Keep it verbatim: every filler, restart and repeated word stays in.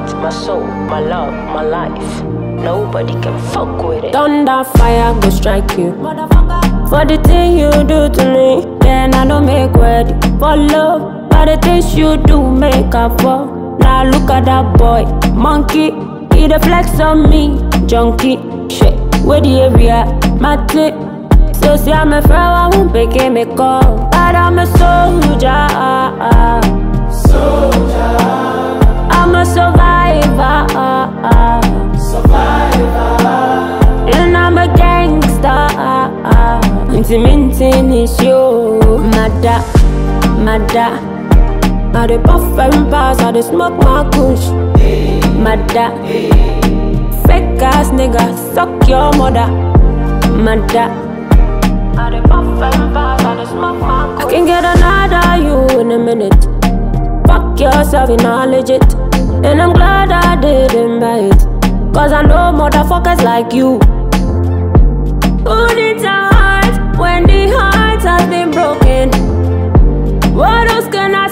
my soul, my love, my life. Nobody can fuck with it. Thunder, fire, go strike you. For the thing you do to me, then I don't make ready for love. But the things you do make up for. Now look at that boy, monkey. He the flex on me, junkie. Shit, where the area, mate. So see I'm a friend, I won't pick me call. But I'm a soldier. Soldier. I'm a survivor. Survivor. And I'm a gangster. Intimating is you. Mada, mada. I dey puff and pass, I dey smoke my kush. Mada. Fake ass nigga, suck your mother. Mada. I dey puff and pass, I dey smoke my kush. I can get another you in a minute. Fuck yourself, you not legit. And I'm glad I didn't buy it. Cause I know motherfuckers like you. Who needs a heart when the heart has been broken? What else can I